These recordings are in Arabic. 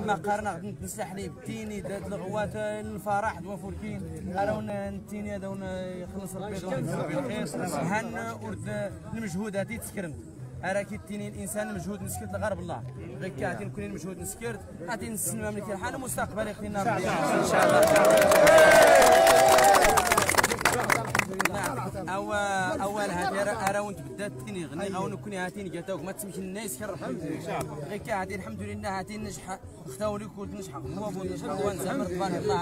اما قارنا غادي نتنسح ليه بالتيني داد الغوات الفرح دوافوركين اراونا التيني هذا يخلص ربي بالخير هن ورد المجهود هاتي تسكرن راكي التيني الانسان مجهود نسكرت لغرب الله غير كاعتين كونين مجهود نسكرت غادي نسلم المملكه الحاله مستقبل يخلينا ربي ان شاء الله. اول هذه اراون بدات تيني غني غاون كوني هاتين جاتوك ما تسمش الناس كرب غير كاعتين الحمد لله هاتين نجح اختاو لي كل نجح هو نجح هو زعما تبارك الله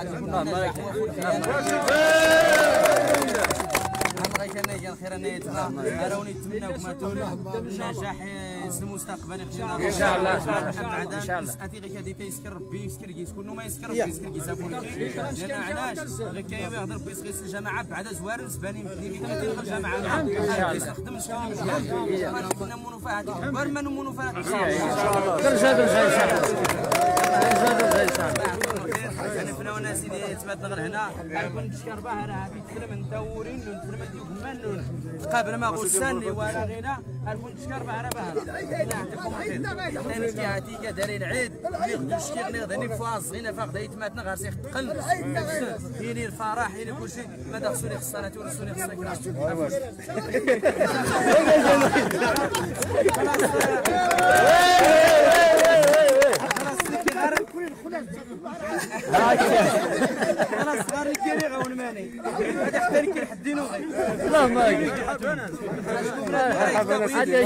عليكم كان خير نيتنا اراوني نتمناكم النجاح المستقبل ان شاء الله ان شاء الله اتي غير كادي تيسكر ربي يسكر يسكن ما يسكر يسكر يسافون لان علاش غير كاين يهضر بيسقيس الجماعه بعد زوار نسباني مدني كما تيدخل الجماعه يستخدم الشغل كنا منوفات كبر من منوفات ان شاء الله درجه ان شاء الله انا فينا وناس اللي تبات غير هنا كنت نشكر بها راه تكلم انت ورين نتكلم انت كمان قبل ما غسان لي ولا غينا كنت نشكر بها راه لا يعطيكم خير ثاني كيعطيك داري العيد اللي غدو نشكي غني فواز غينا فاق دايتماتنا غير سيخ تقل هيني الفرح هيني كلشي ما دخلوني خصنا ورسوني خلاص صغار الكيري غاون ماني هذا حتى لك حدينو غير الله ما هذا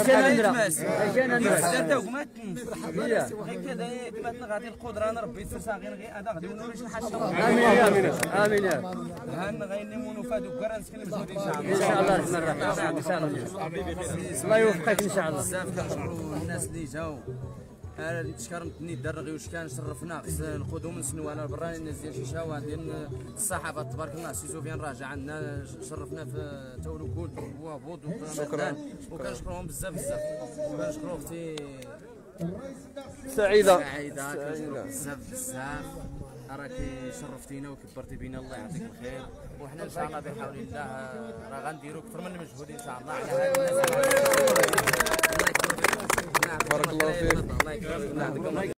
جانا وقمات غير كذا تماتنا غادي القدره انا ربي تساغين غير هذا غادي نوري شي حاجه امين يا رب هان غيني منوفاد وكرا نسكن المجهود ان شاء الله ان شاء الله الرحمن الرحيم ان شاء الله الله يوفقك ان شاء الله بزاف كنشكروا الناس اللي جاوا تشكرت ني درغي واش كان شرفنا القدوم نسنوا على برا الناس ديال شيشاوه ديال الصحافه تبارك الله سي سفيان راجع عندنا شرفنا في تولكود وابود وكنشكرهم بزاف وكنشكروا اختي سعيده بزاف راكي شرفتينا وكبرتي بينا الله يعطيك الخير وحنا ان شاء الله بحول الله راه غنديروا اكثر من المجهود ان شاء الله على هذا الناس. بارك الله فيك.